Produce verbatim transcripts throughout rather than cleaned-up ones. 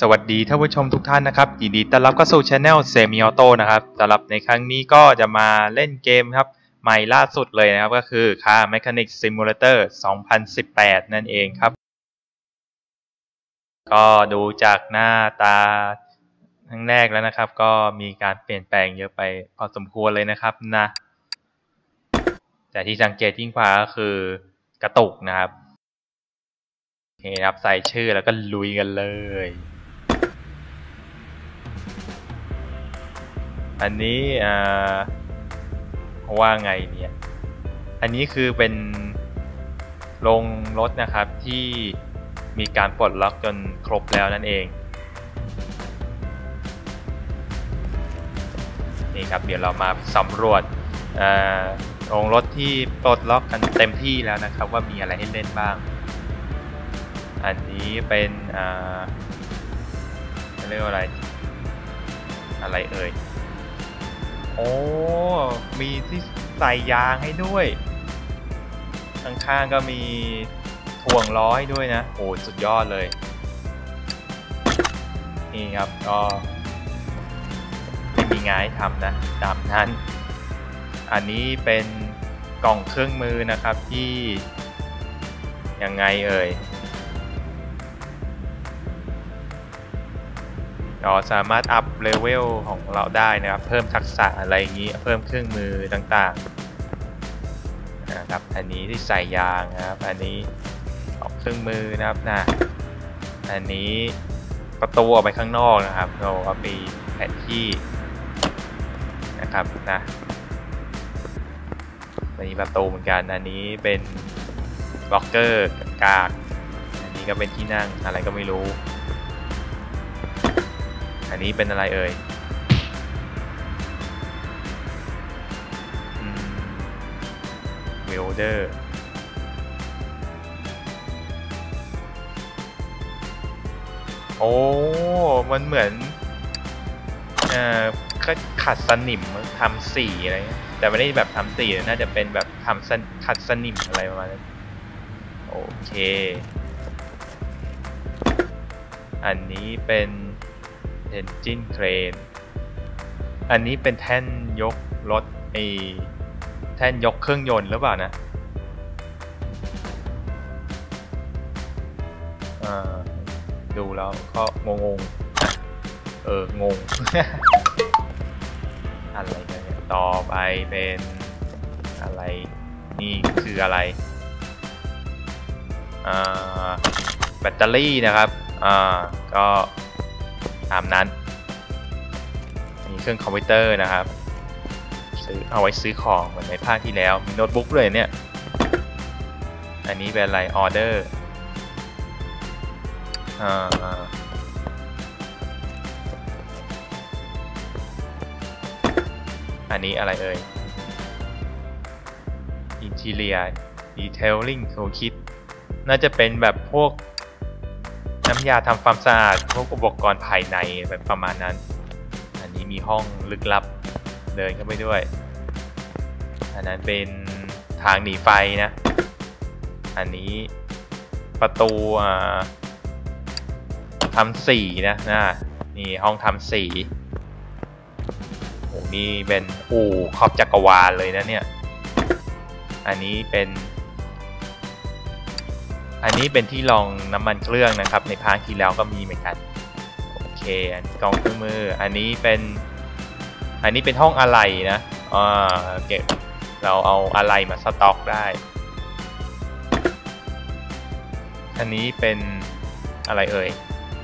สวัสดีท่านผู้ชมทุกท่านนะครับยินดีต้อนรับเข้าสู่ Channel Semi Auto นะครับสำหรับในครั้งนี้ก็จะมาเล่นเกมครับใหม่ล่าสุดเลยนะครับก็คือ Car Mechanic Simulator สองพันสิบแปด นั่นเองครับก็ดูจากหน้าตาครั้งแรกแล้วนะครับก็มีการเปลี่ยนแปลงเยอะไปพอสมควรเลยนะครับนะแต่ที่สังเกตยิ่งกว่าก็คือกระตุกนะครับโอเคครับใส่ชื่อแล้วก็ลุยกันเลยอันนี้อ่าว่าไงเนี่ยอันนี้คือเป็นโรงรถนะครับที่มีการปลดล็อกจนครบแล้วนั่นเองนี่ครับเดี๋ยวเรามาสำรวจโรงรถที่ปลดล็อกกันเต็มที่แล้วนะครับว่ามีอะไรให้เล่นบ้างอันนี้เป็นอ่าเรียกว่าอะไรอะไรเอ่ยโอ้มีที่ใส่ยางให้ด้วยข้างๆก็มีถ่วงล้อให้ด้วยนะโอ้สุดยอดเลยนี่ครับก็ไม่มีงานให้ทำนะตามนั้นอันนี้เป็นกล่องเครื่องมือนะครับที่ยังไงเอ่ยเราสามารถอัพเลเวลของเราได้นะครับเพิ่มทักษะอะไรอย่างนี้เพิ่มเครื่องมือต่างๆนะครับอันนี้ที่ใส่ยางนะครับอันนี้ออกเครื่องมือนะครับนะอันนี้ประตูออกไปข้างนอกนะครับเราเอาไปแผนที่นะครับนะอันนี้ประตูเหมือนกันอันนี้เป็นบล็อกเกอร์กากอันนี้ก็เป็นที่นั่งอะไรก็ไม่รู้อันนี้เป็นอะไรเอ่ยเวลเดอร์โอ้มันเหมือนเอ่อขัดสนิมทำสีอะไรแต่ไม่ได้แบบทำสีน่าจะเป็นแบบทำขัดสนิมอะไรประมาณนั้นโอเคอันนี้เป็นEngine Crane อันนี้เป็นแท่นยกรถไอแท่นยกเครื่องยนต์หรือเปล่านะดูแล้วก็งงๆเอองง อะไรกันเนี่ยต่อไปเป็นอะไรนี่คืออะไรอ่าแบตเตอรี่นะครับอ่าก็ตามนั้นมีเครื่องคอมพิวเตอร์นะครับซื้อเอาไว้ซื้อของเหมือนในภาคที่แล้วมีโน้ตบุ๊กเลยเนี่ยอันนี้เป็นอะไรออเดอร์อ่าอันนี้อะไรเอ่ย Interior Detailing Toolkit น่าจะเป็นแบบพวกน้ำยาทำความสะอาดพวกอุปกรณ์ภายในแบบประมาณนั้นอันนี้มีห้องลึกลับเดินเข้าไปด้วยอันนั้นเป็นทางหนีไฟนะอันนี้ประตูทำสีนะนะนี่ห้องทำสีโอ้นี่เป็นอู่ครอบจักรวาลเลยนะเนี่ยอันนี้เป็นอันนี้เป็นที่รองน้ำมันเครื่องนะครับในภาคที่แล้วก็มีเหมือนกันโอเคกล่องเครื่องมืออันนี้เป็นอันนี้เป็นห้องอะไหล่นะอ่าเก็บเราเอาอะไหล่มาสต็อกได้อันนี้เป็นอะไรเอ่ย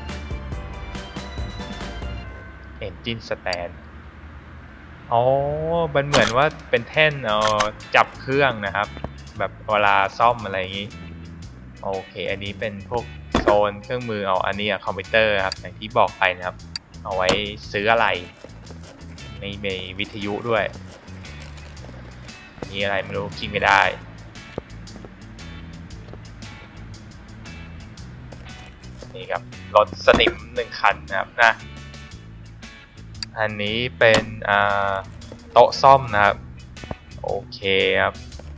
Engine Stand อ๋อมันเหมือนว่าเป็นแท่นเอาจับเครื่องนะครับแบบเวลาซ่อมอะไรอย่างนี้โอเคอันนี้เป็นพวกโซนเครื่องมือเอาอันนี้คอมพิวเตอร์ครับอย่างที่บอกไปนะครับเอาไว้ซื้ออะไรไม่มีวิทยุด้วยนี่อะไรไม่รู้กินไม่ได้นี่ครับรถสนิมหนึ่งคันนะครับนะอันนี้เป็นโต๊ะซ่อมนะครับโอเคครับ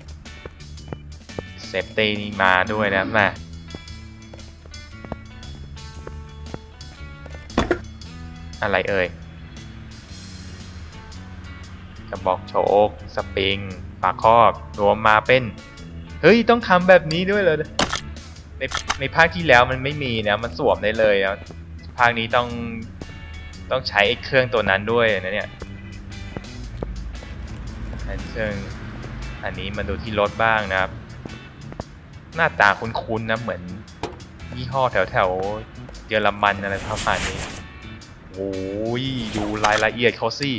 เซฟตี้นี่มาด้วยนะแม่อะไรเอ่ยกระบอกโชกสปริงฝาครอบรวมมาเป็นเฮ้ยต้องทำแบบนี้ด้วยเลยในในภาคที่แล้วมันไม่มีนะมันสวมได้เลยนะภาคนี้ต้องต้องใช้ไอ้เครื่องตัวนั้นด้วยนะเนี่ยอันเครื่องอันนี้มาดูที่รถบ้างนะครับหน้าตาคุ้นๆนะเหมือนยี่ห้อแถวๆเยอรมันอะไรประมาณนี้โอ้ยดูรายละเอียดเขาสิ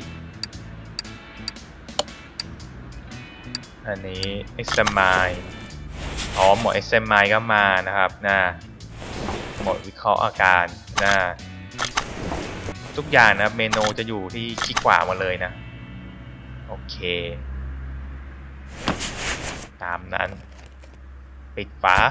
อันนี้เอ็กซ์ไมล์อ๋อหมดเอ็กซ์ไมล์ก็มานะครับนะหมดวิเคราะห์อาการนะทุกอย่างนะเมนูจะอยู่ที่คลิกขวาหมดเลยนะโอเคตามนั้นปิดฝา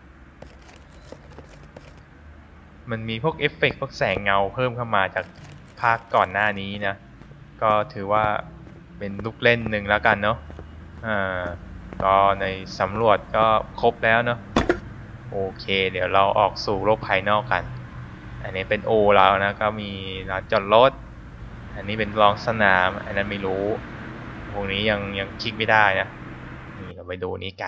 มันมีพวกเอฟเฟกต์พวกแสงเงาเพิ่มเข้ามาจากภาคก่อนหน้านี้นะก็ถือว่าเป็นลูกเล่นหนึ่งแล้วกันเนาะอ่าก็ในสำรวจก็ครบแล้วเนาะโอเคเดี๋ยวเราออกสู่โลกภายนอกกันอันนี้เป็นโอเรานะก็มีลานจอดรถอันนี้เป็นรองสนามอันนั้นไม่รู้พวกนี้ยังยังคลิกไม่ได้นะนี่เราไปดูนี้กัน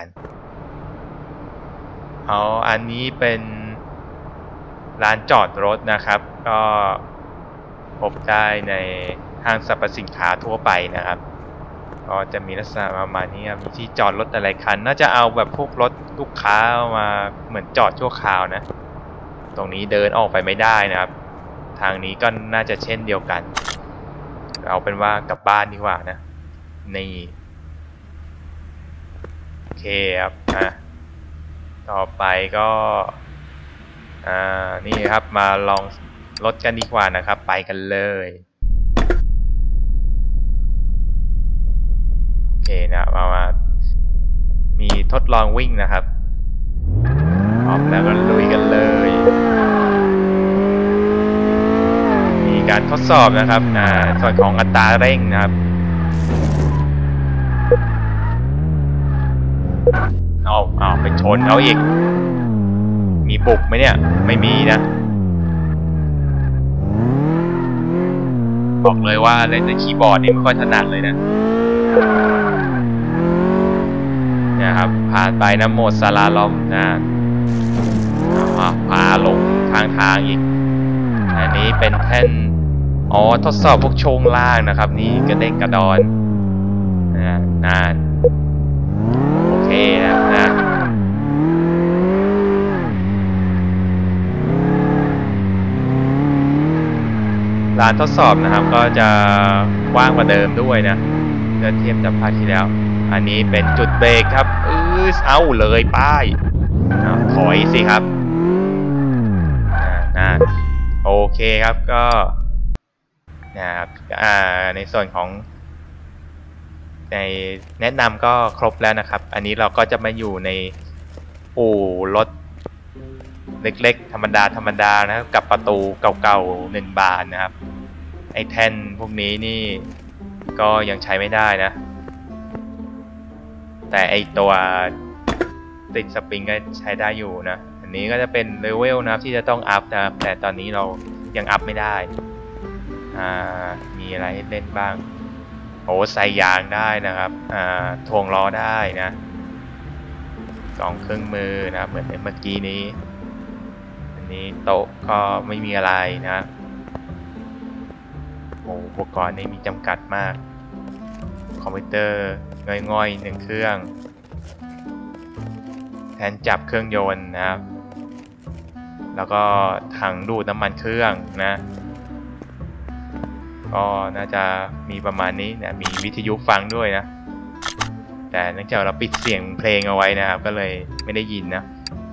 เอาอันนี้เป็นลานจอดรถนะครับก็พบได้ในห้างสรรพสินค้าทั่วไปนะครับก็จะมีลักษณะประมาณนี้มีที่จอดรถหลายคันน่าจะเอาแบบพวกรถลูกค้ามาเหมือนจอดชั่วคราวนะตรงนี้เดินออกไปไม่ได้นะครับทางนี้ก็น่าจะเช่นเดียวกันเอาเป็นว่ากลับบ้านดีกว่านะนี่โอเคครับอ่ะต่อไปก็อ่านี่ครับมาลองรถกันดีกว่านะครับไปกันเลยโอเคนะมามามีทดลองวิ่งนะครับพร้อมแล้วก็ลุยกันเลยมีการทดสอบนะครับอ่าส่วนของอัตราเร่งนะครับเอาเอาไปชนเขาอีกมีบุกไหมเนี่ยไม่มีนะบอกเลยว่าเล่นในคีย์บอร์ดนี่ไม่ค่อยถนัดเลยนะเนี่ยครับผ่านไปนะโหมดสลาลอมนะพาลงทางทางอีกอันนี้เป็นแท่นอ๋อทดสอบพวกโชงล่างนะครับนี่กระเด้งกระดอนนะนะโอเคนะนะลานทดสอบนะครับก็จะกว้างกว่าเดิมด้วยนะเมื่อเทียบจากภาคที่แล้วอันนี้เป็นจุดเบรกครับเออเอาเลยป้ายถอยสิครับนะโอเคครับก็นะครับในส่วนของในแนะนำก็ครบแล้วนะครับอันนี้เราก็จะมาอยู่ในอู่รถเล็กๆธรรมดาธรรมดานะครับกับประตูเก่าๆหนึ่งบานนะครับไอ้แท่นพวกนี้นี่ก็ยังใช้ไม่ได้นะแต่ไอตัวติดสปริงก็ใช้ได้อยู่นะอันนี้ก็จะเป็นเลเวลนะครับที่จะต้องอัพนะครับแต่ตอนนี้เรายังอัพไม่ได้อ่ามีอะไรให้เล่นบ้างโอ้ใส่ยางได้นะครับอ่าทวงล้อได้นะสองเครื่องมือนะเหมือนเมื่อกี้นี้อันนี้โต๊ะก็ไม่มีอะไรนะโอ้อุปกรณ์นี้มีจำกัดมากคอมพิวเตอร์ง่อยๆหนึ่งเครื่องแทนจับเครื่องยนต์นะครับแล้วก็ถังดูดน้ำมันเครื่องนะก็น่าจะมีประมาณนี้นะมีวิทยุฟังด้วยนะแต่เนื่องจากเราปิดเสียงเพลงเอาไว้นะครับก็เลยไม่ได้ยินนะ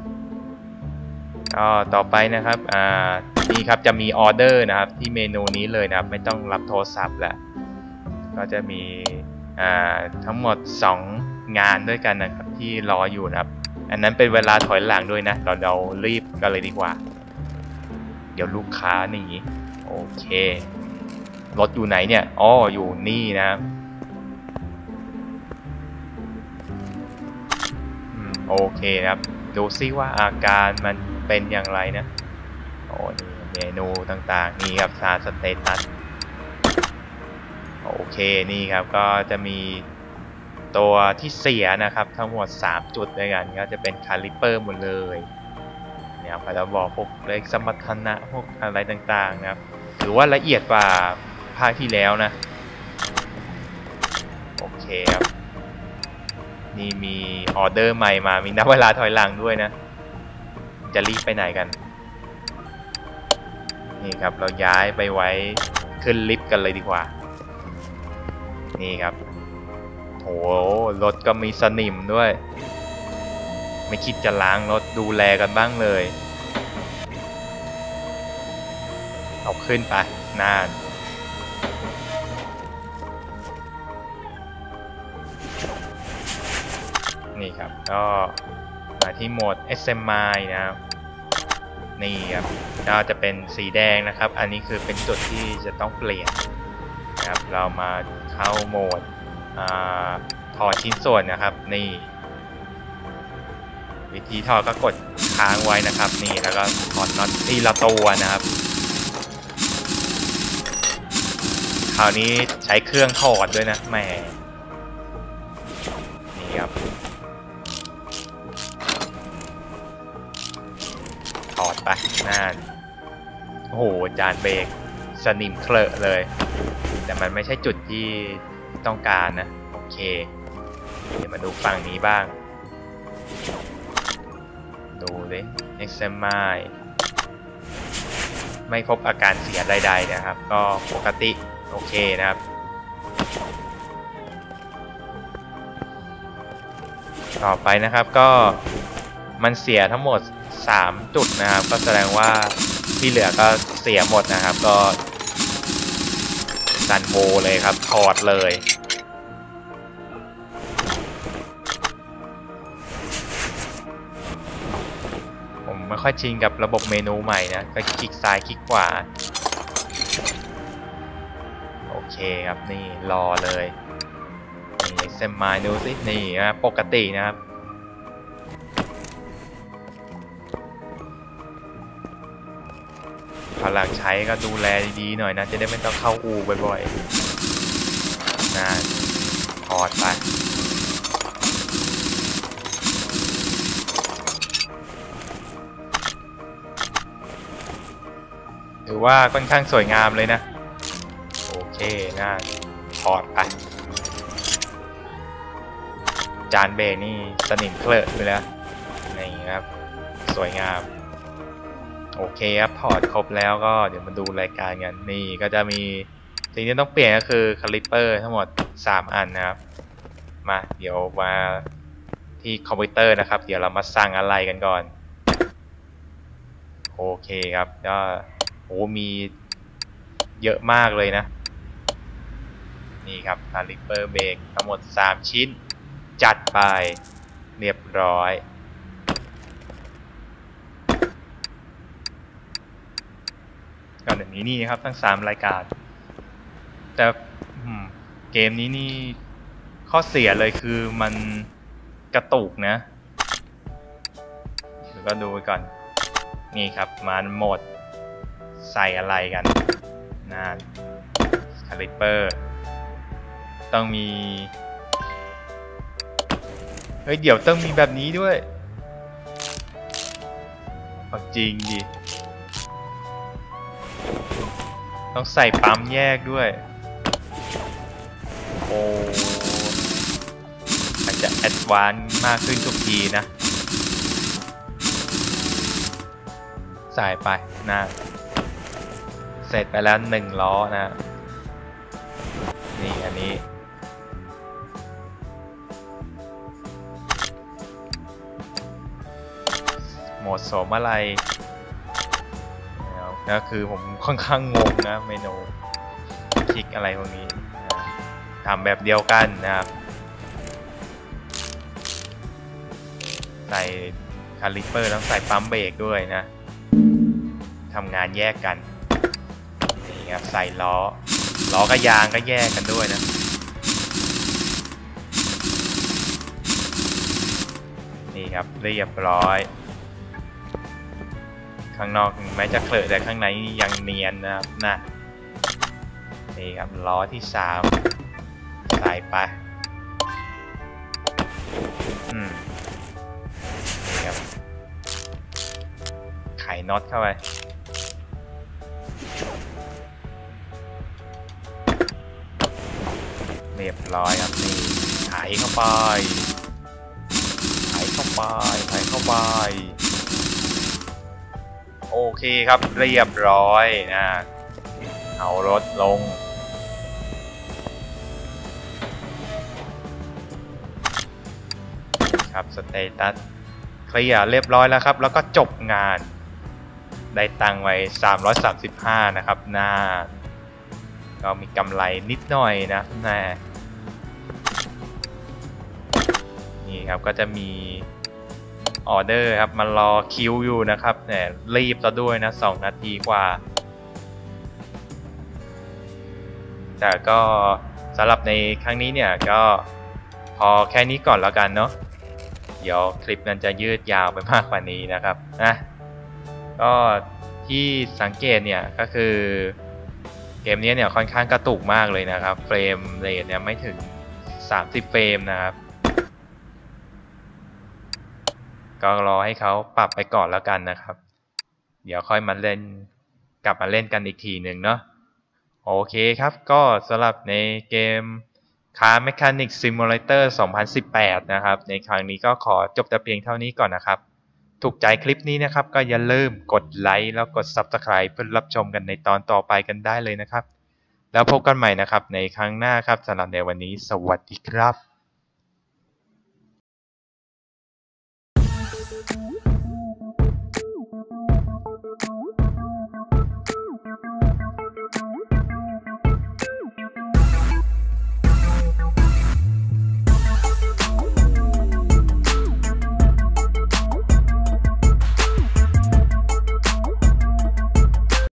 ก็ต่อไปนะครับอ่านี่ครับจะมีออเดอร์นะครับที่เมนูนี้เลยนะครับไม่ต้องรับโทรศัพท์แล้วก็จะมีอ่าทั้งหมดสองงานด้วยกันนะครับที่รออยู่นะครับอันนั้นเป็นเวลาถอยหลังด้วยนะเราเรารีบกันเลยดีกว่าเดี๋ยวลูกค้าหนีโอเครถอยู่ไหนเนี่ยอ๋ออยู่นี่นะครับโอเคนะครับดูซิว่าอาการมันเป็นอย่างไรนะโอ้นี่เมนูต่างๆนี่ครับซาสเตตัสโอเคนี่ครับก็จะมีตัวที่เสียนะครับทั้งหมดสามจุดด้วยกันก็จะเป็นคาลิเปอร์หมดเลยเนี่ยพอเราบอกพวกเลขสมรรถนะพวกอะไรต่างๆนะครับถือว่าละเอียดกว่าภาคที่แล้วนะโอเคครับนี่มีออเดอร์ใหม่มามีนับเวลาถอยหลังด้วยนะจะรีบไปไหนกันนี่ครับเราย้ายไปไว้ขึ้นลิฟต์กันเลยดีกว่านี่ครับโหรถก็มีสนิมด้วยไม่คิดจะล้างรถดูแลกันบ้างเลยเอาขึ้นไปนานนี่ครับก็มาที่โหมด เอส เอ็ม ไอ นะครับนี่ครับก็จะเป็นสีแดงนะครับอันนี้คือเป็นจุดที่จะต้องเปลี่ยนนะครับเรามาเข้าโหมดถอดชิ้นส่วนนะครับนี่วิธีถอดก็กดค้างไว้นะครับนี่แล้วก็ถอดน็อตทีละตัวนะครับคราวนี้ใช้เครื่องถอดด้วยนะแหมนี่ครับถอดไปนั่นโอ้โหจานเบรกสนิมเคลอะเลยแต่มันไม่ใช่จุดที่ต้องการนะโอเคเดี๋ยวมาดูฝั่งนี้บ้างดูดิ เอ็กซ์ เอ็ม ไอ ไม่พบอาการเสียใดๆนะครับก็ปกติโอเคนะครับต่อไปนะครับก็มันเสียทั้งหมดสามจุดนะครับก็แสดงว่าที่เหลือก็เสียหมดนะครับก็ดันโบเลยครับถอดเลยผมไม่ค่อยชินกับระบบเมนูใหม่นะก็คลิกซ้ายคลิกขวาโอเคครับนี่รอเลยนี่เซมมาดูสินี่นะปกตินะครับพอหลังใช้ก็ดูแลดีๆหน่อยนะจะได้ไม่ต้องเข้าอู่บ่อยๆนะถอดไปถือว่าค่อนข้างสวยงามเลยนะโอเคนะถอดไปจานเบรกนี่สนิมเคลอะไปแล้วนี่ครับสวยงามโอเคครับถอดครบแล้วก็เดี๋ยวมาดูรายการกันนี่ก็จะมีสิ่งที่ต้องเปลี่ยนก็คือคาลิปเปอร์ทั้งหมดสามอันนะครับมาเดี๋ยวมาที่คอมพิวเตอร์นะครับเดี๋ยวเรามาสั่งอะไรกันก่อนโอเคครับก็โอ้มีเยอะมากเลยนะนี่ครับคาลิปเปอร์เบรกทั้งหมดสามชิ้นจัดไปเรียบร้อยก็อย่างนี้นี่ครับทั้งสามรายการแต่เกมนี้นี่ข้อเสียเลยคือมันกระตุกนะเดี๋ยวก็ดูไปก่อนนี่ครับมันหมดใส่อะไรกันนั่นคาลิปเปอร์ต้องมีเฮ้ยเดี๋ยวต้องมีแบบนี้ด้วยจริงดิต้องใส่ปั๊มแยกด้วยโอ้อาจจะแอดวานซ์มากขึ้นทุกทีนะใส่ไปนะเสร็จไปแล้วหนึ่งล้อนะนี่อันนี้โหมดโสมอะไรก็คือผมค่อนข้างงงนะเมนูคลิกอะไรพวกนี้ทำแบบเดียวกันนะครับใส่คาลิปเปอร์ต้องใส่ปั๊มเบรกด้วยนะทำงานแยกกันนี่ครับใส่ล้อล้อกับยางก็แยกกันด้วยนะนี่ครับเรียบร้อยข้างนอกแม้จะเคลอะแต่ข้างในยังเนียนนะครับนะนี่ครับล้อที่สามใส่ไปอืมนี่ครับไขน็อตเข้าไปเรียบร้อยครับนี่ไขเข้าไปไขเข้าไปไขเข้าไปโอเคครับเรียบร้อยนะเอารถลงครับสเตตัสเคลียร์เรียบร้อยแล้วครับแล้วก็จบงานได้ตังค์ไว้สามร้อยสามสิบห้านะครับน่าก็มีกำไรนิดหน่อยนะน่านี่ครับก็จะมีออเดอร์ครับมารอคิวอยู่นะครับเนี่ยรีบแล้วด้วยนะสองนาทีกว่าแต่ก็สำหรับในครั้งนี้เนี่ยก็พอแค่นี้ก่อนแล้วกันเนาะเดี๋ยวคลิปนั้นจะยืดยาวไปมากกว่านี้นะครับนะก็ที่สังเกตเนี่ยก็คือเกมนี้เนี่ยค่อนข้างกระตุกมากเลยนะครับเฟรมเรทเนี่ยไม่ถึงสามสิบเฟรมนะครับก็รอให้เขาปรับไปก่อนแล้วกันนะครับเดี๋ยวค่อยมาเล่นกลับมาเล่นกันอีกทีหนึ่งเนาะโอเคครับก็สำหรับในเกม Car Mechanic Simulator สองพันสิบแปดนะครับในครั้งนี้ก็ขอจบแต่เพียงเท่านี้ก่อนนะครับถูกใจคลิปนี้นะครับก็อย่าลืมกดไลค์แล้วกด ซับสไครบ์ เพื่อรับชมกันในตอนต่อไปกันได้เลยนะครับแล้วพบกันใหม่นะครับในครั้งหน้าครับสำหรับในวันนี้สวัสดีครับ